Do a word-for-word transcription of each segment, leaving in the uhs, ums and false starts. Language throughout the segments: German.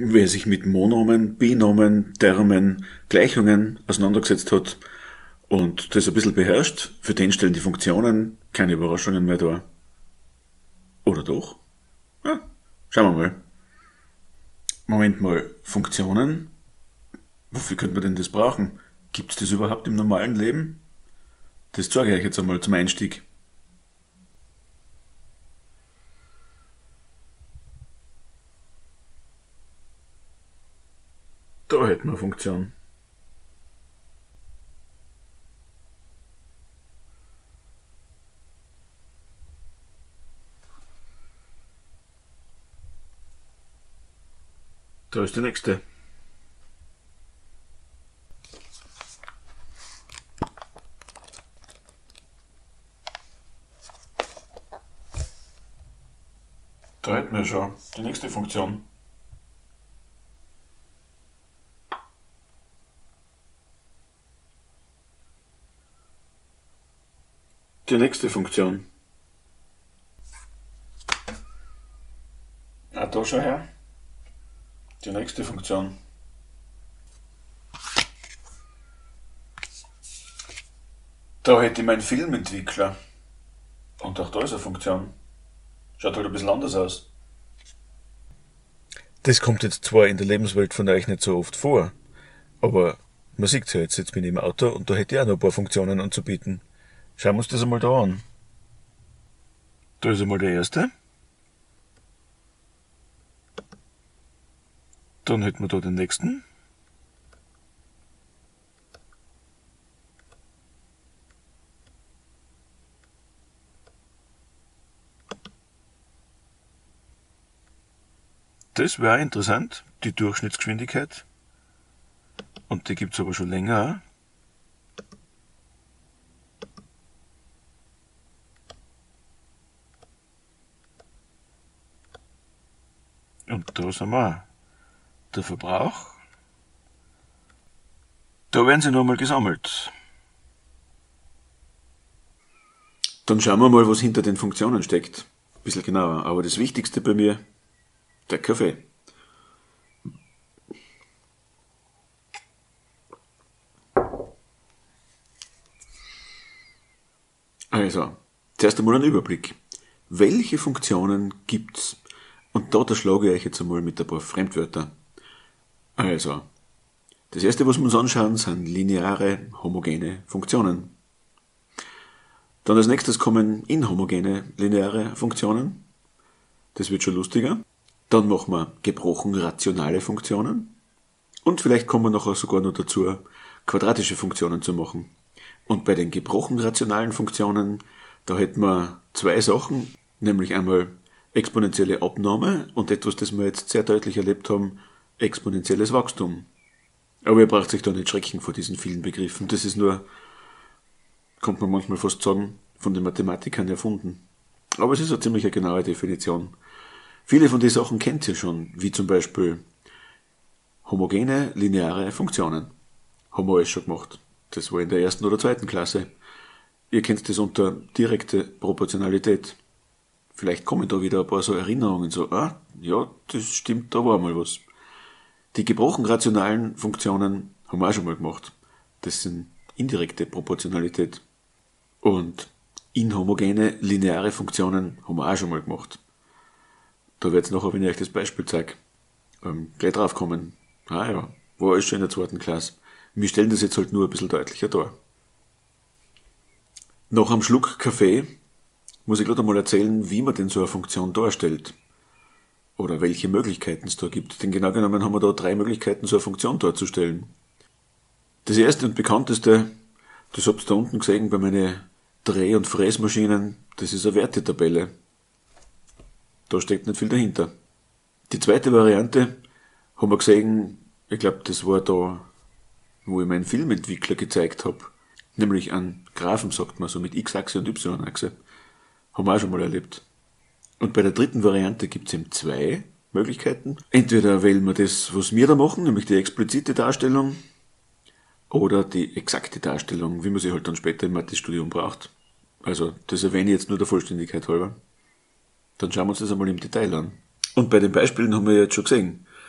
Wer sich mit Monomen, Binomen, Termen, Gleichungen auseinandergesetzt hat und das ein bisschen beherrscht, für den stellen die Funktionen keine Überraschungen mehr dar. Oder doch? Ja, schauen wir mal. Moment mal, Funktionen? Wofür könnte man denn das brauchen? Gibt es das überhaupt im normalen Leben? Das zeige ich euch jetzt einmal zum Einstieg. Da hätten wir eine Funktion. Da ist die nächste. Da hätten wir schon die nächste Funktion. Die nächste Funktion. Ah, da schau her. Die nächste Funktion. Da hätte ich meinen Filmentwickler. Und auch da ist eine Funktion. Schaut halt ein bisschen anders aus. Das kommt jetzt zwar in der Lebenswelt von euch nicht so oft vor, aber man sieht es ja jetzt, jetzt bin ich im Auto und da hätte ich auch noch ein paar Funktionen anzubieten. Schauen wir uns das einmal da an. Da ist einmal der erste. Dann hätten wir da den nächsten. Das wäre interessant, die Durchschnittsgeschwindigkeit. Und die gibt es aber schon länger. Und da sind wir auch. Der Verbrauch. Da werden sie nochmal gesammelt. Dann schauen wir mal, was hinter den Funktionen steckt. Ein bisschen genauer. Aber das Wichtigste bei mir, der Kaffee. Also, zuerst einmal ein Überblick. Welche Funktionen gibt's? Und da schlage ich euch jetzt einmal mit ein paar Fremdwörter. Also, das erste, was wir uns anschauen, sind lineare, homogene Funktionen. Dann als nächstes kommen inhomogene, lineare Funktionen. Das wird schon lustiger. Dann machen wir gebrochen rationale Funktionen. Und vielleicht kommen wir nachher sogar noch dazu, quadratische Funktionen zu machen. Und bei den gebrochen rationalen Funktionen, da hätten wir zwei Sachen, nämlich einmal exponentielle Abnahme und etwas, das wir jetzt sehr deutlich erlebt haben, exponentielles Wachstum. Aber ihr braucht euch da nicht schrecken vor diesen vielen Begriffen. Das ist nur, kommt man manchmal fast sagen, von den Mathematikern erfunden. Aber es ist eine ziemlich genaue Definition. Viele von den Sachen kennt ihr schon, wie zum Beispiel homogene, lineare Funktionen. Haben wir alles schon gemacht. Das war in der ersten oder zweiten Klasse. Ihr kennt das unter direkte Proportionalität. Vielleicht kommen da wieder ein paar so Erinnerungen, so, ah, ja, das stimmt, da war mal was. Die gebrochen rationalen Funktionen haben wir auch schon mal gemacht. Das sind indirekte Proportionalität. Und inhomogene, lineare Funktionen haben wir auch schon mal gemacht. Da wird's nachher, wenn ich euch das Beispiel zeige, ähm, gleich drauf kommen. Ah ja, war alles schon in der zweiten Klasse. Wir stellen das jetzt halt nur ein bisschen deutlicher dar. Nach einem Schluck Kaffee muss ich gerade einmal erzählen, wie man denn so eine Funktion darstellt. Oder welche Möglichkeiten es da gibt. Denn genau genommen haben wir da drei Möglichkeiten, so eine Funktion darzustellen. Das erste und bekannteste, das habt ihr da unten gesehen bei meinen Dreh- und Fräsmaschinen, das ist eine Wertetabelle. Da steckt nicht viel dahinter. Die zweite Variante haben wir gesehen, ich glaube, das war da, wo ich meinen Filmentwickler gezeigt habe. Nämlich einen Graphen, sagt man, so mit X-Achse und Y-Achse. Haben wir auch schon mal erlebt. Und bei der dritten Variante gibt es eben zwei Möglichkeiten. Entweder wählen wir das, was wir da machen, nämlich die explizite Darstellung, oder die exakte Darstellung, wie man sie halt dann später im Mathestudium braucht. Also, das erwähne ich jetzt nur der Vollständigkeit halber. Dann schauen wir uns das einmal im Detail an. Und bei den Beispielen haben wir jetzt schon gesehen,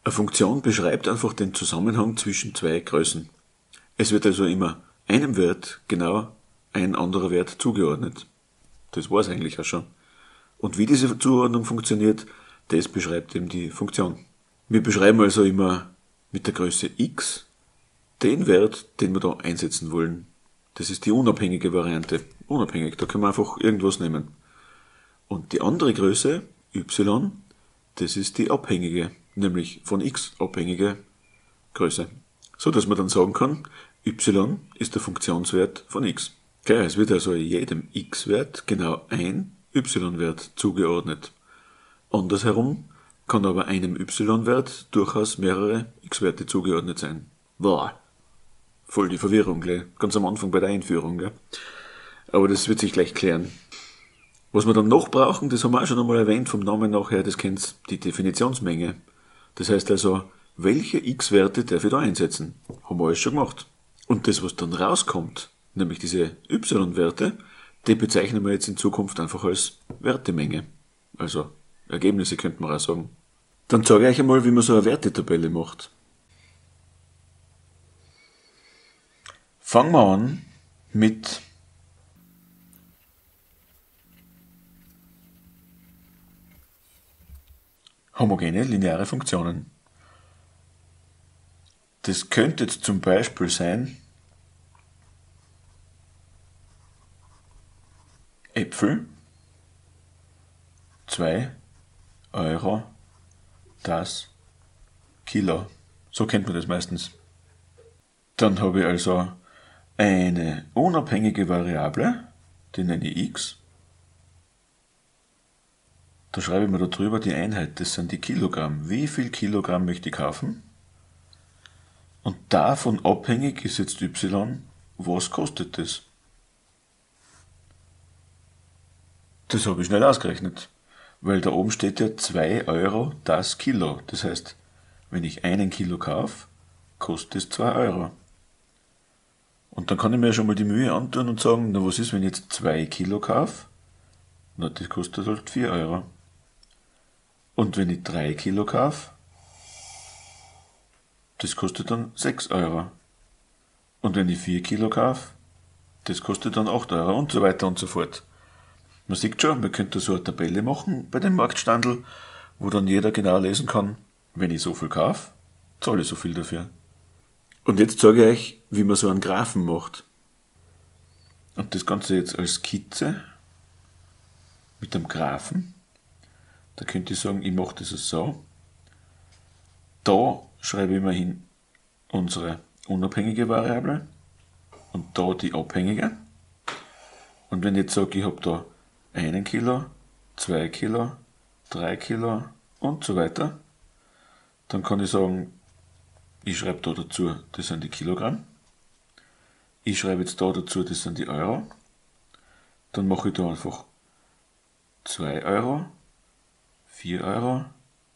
Eine Funktion beschreibt einfach den Zusammenhang zwischen zwei Größen. Es wird also immer einem Wert genau ein anderer Wert zugeordnet. Das war's eigentlich auch schon. Und wie diese Zuordnung funktioniert, das beschreibt eben die Funktion. Wir beschreiben also immer mit der Größe x den Wert, den wir da einsetzen wollen. Das ist die unabhängige Variante. Unabhängig, da können wir einfach irgendwas nehmen. Und die andere Größe, y, das ist die abhängige, nämlich von x abhängige Größe. So dass man dann sagen kann, y ist der Funktionswert von x. Okay, es wird also jedem x-Wert genau ein y-Wert zugeordnet. Andersherum kann aber einem y-Wert durchaus mehrere x-Werte zugeordnet sein. Boah, voll die Verwirrung, gleich. Ganz am Anfang bei der Einführung. Gell? Aber das wird sich gleich klären. Was wir dann noch brauchen, das haben wir auch schon einmal erwähnt, vom Namen nachher, das kennt's, die Definitionsmenge. Das heißt also, welche x-Werte darf ich da einsetzen? Haben wir alles schon gemacht. Und das, was dann rauskommt, nämlich diese y-Werte, die bezeichnen wir jetzt in Zukunft einfach als Wertemenge. Also Ergebnisse könnte man auch sagen. Dann zeige ich euch einmal, wie man so eine Wertetabelle macht. Fangen wir an mit homogene lineare Funktionen. Das könnte jetzt zum Beispiel sein Äpfel, zwei Euro das Kilo. So kennt man das meistens. Dann habe ich also eine unabhängige Variable, die nenne ich x. Da schreibe ich mir da drüber die Einheit, das sind die Kilogramm. Wie viel Kilogramm möchte ich kaufen? Und davon abhängig ist jetzt y, was kostet das? Das habe ich schnell ausgerechnet, weil da oben steht ja zwei Euro das Kilo. Das heißt, wenn ich einen Kilo kaufe, kostet es zwei Euro. Und dann kann ich mir schon mal die Mühe antun und sagen, na was ist, wenn ich jetzt zwei Kilo kaufe? Na, das kostet halt vier Euro. Und wenn ich drei Kilo kaufe, das kostet dann sechs Euro. Und wenn ich vier Kilo kaufe, das kostet dann acht Euro und so weiter und so fort. Man sieht schon, man könnte so eine Tabelle machen bei dem Marktstandl, wo dann jeder genau lesen kann, wenn ich so viel kaufe, zahle ich so viel dafür. Und jetzt zeige ich euch, wie man so einen Graphen macht. Und das Ganze jetzt als Skizze mit einem Graphen. Da könnte ich sagen, ich mache das so. Da schreibe ich mal hin unsere unabhängige Variable und da die abhängige. Und wenn ich jetzt sage, ich habe da einen Kilo, zwei Kilo, drei Kilo und so weiter, dann kann ich sagen, ich schreibe da dazu, das sind die Kilogramm. Ich schreibe jetzt da dazu, das sind die Euro. Dann mache ich da einfach zwei Euro, vier Euro,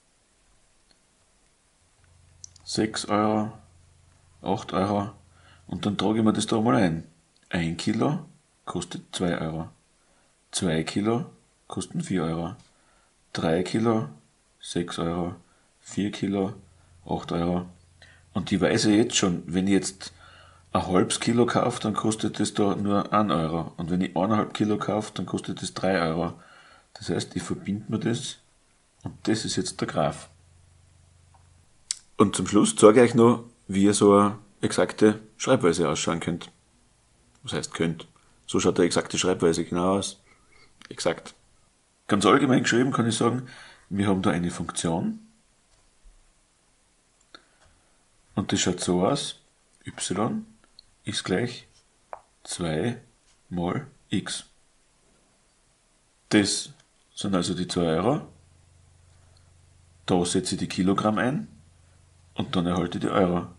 sechs Euro, acht Euro und dann trage ich mir das da mal ein. ein Kilo kostet zwei Euro. zwei Kilo kosten vier Euro. drei Kilo sechs Euro. vier Kilo acht Euro. Und ich weiß ja jetzt schon, wenn ich jetzt ein halbes Kilo kaufe, dann kostet das da nur ein Euro. Und wenn ich eineinhalb Kilo kaufe, dann kostet das drei Euro. Das heißt, ich verbinde mir das und das ist jetzt der Graph. Und zum Schluss zeige ich euch noch, wie ihr so eine exakte Schreibweise ausschauen könnt. Was heißt könnt? So schaut eine exakte Schreibweise genau aus. Exakt. Ganz allgemein geschrieben kann ich sagen, wir haben da eine Funktion. Und das schaut so aus. Y ist gleich zwei mal x. Das sind also die zwei Euro. Da setze ich die Kilogramm ein und dann erhalte ich die Euro.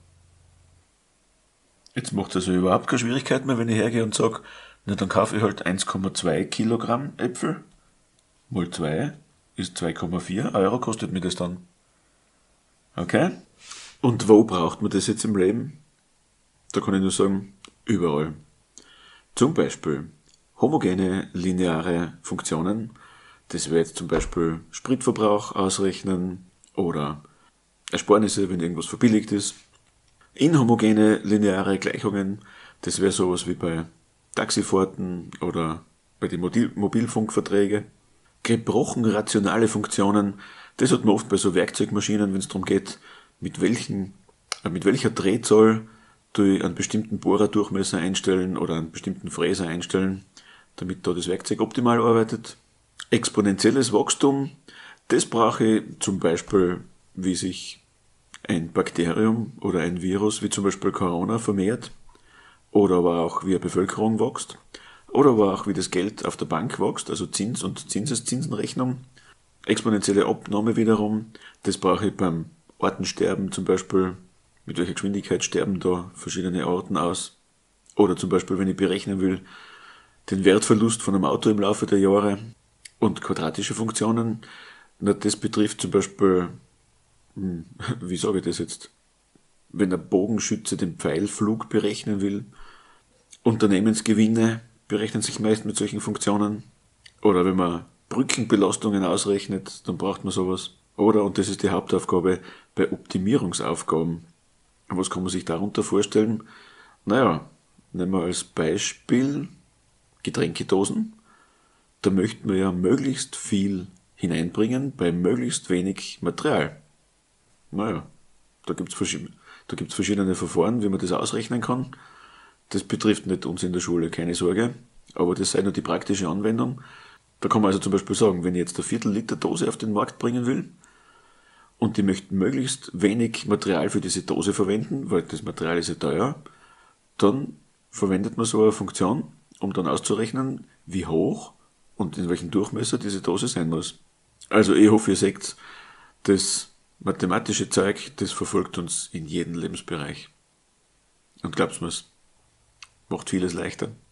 Jetzt macht es also überhaupt keine Schwierigkeit mehr, wenn ich hergehe und sage, na dann kaufe ich halt eins Komma zwei Kilogramm Äpfel. Mal zwei ist zwei Komma vier Euro, kostet mir das dann. Okay? Und wo braucht man das jetzt im Leben? Da kann ich nur sagen, überall. Zum Beispiel homogene lineare Funktionen. Das wäre jetzt zum Beispiel Spritverbrauch ausrechnen oder Ersparnisse, wenn irgendwas verbilligt ist. Inhomogene lineare Gleichungen, das wäre sowas wie bei Taxifahrten oder bei den Mobilfunkverträgen. Gebrochen rationale Funktionen, das hat man oft bei so Werkzeugmaschinen, wenn es darum geht, mit welchen, äh, mit welcher Drehzahl durch einen bestimmten Bohrerdurchmesser einstellen oder einen bestimmten Fräser einstellen, damit da das Werkzeug optimal arbeitet. Exponentielles Wachstum, das brauche ich zum Beispiel, wie sich ein Bakterium oder ein Virus, wie zum Beispiel Corona, vermehrt, oder aber auch wie eine Bevölkerung wächst, oder aber auch wie das Geld auf der Bank wächst, also Zins- und Zinseszinsenrechnung. Exponentielle Abnahme wiederum, das brauche ich beim Artensterben zum Beispiel, mit welcher Geschwindigkeit sterben da verschiedene Arten aus. Oder zum Beispiel, wenn ich berechnen will, den Wertverlust von einem Auto im Laufe der Jahre. Und quadratische Funktionen, na, das betrifft zum Beispiel, hm, wie sage ich das jetzt, wenn ein Bogenschütze den Pfeilflug berechnen will. Unternehmensgewinne berechnen sich meist mit solchen Funktionen. Oder wenn man Brückenbelastungen ausrechnet, dann braucht man sowas. Oder, und das ist die Hauptaufgabe, bei Optimierungsaufgaben. Was kann man sich darunter vorstellen? Naja, nehmen wir als Beispiel Getränkedosen. Da möchten wir ja möglichst viel hineinbringen bei möglichst wenig Material. Naja, da gibt's verschiedene, da gibt's verschiedene Verfahren, wie man das ausrechnen kann. Das betrifft nicht uns in der Schule, keine Sorge. Aber das sei nur die praktische Anwendung. Da kann man also zum Beispiel sagen, wenn ich jetzt eine Viertel Liter Dose auf den Markt bringen will und die möchten möglichst wenig Material für diese Dose verwenden, weil das Material ist ja teuer, dann verwendet man so eine Funktion, um dann auszurechnen, wie hoch und in welchem Durchmesser diese Dose sein muss. Also ich hoffe, ihr seht, das mathematische Zeug, das verfolgt uns in jedem Lebensbereich. Und glaubt's mir's, macht vieles leichter.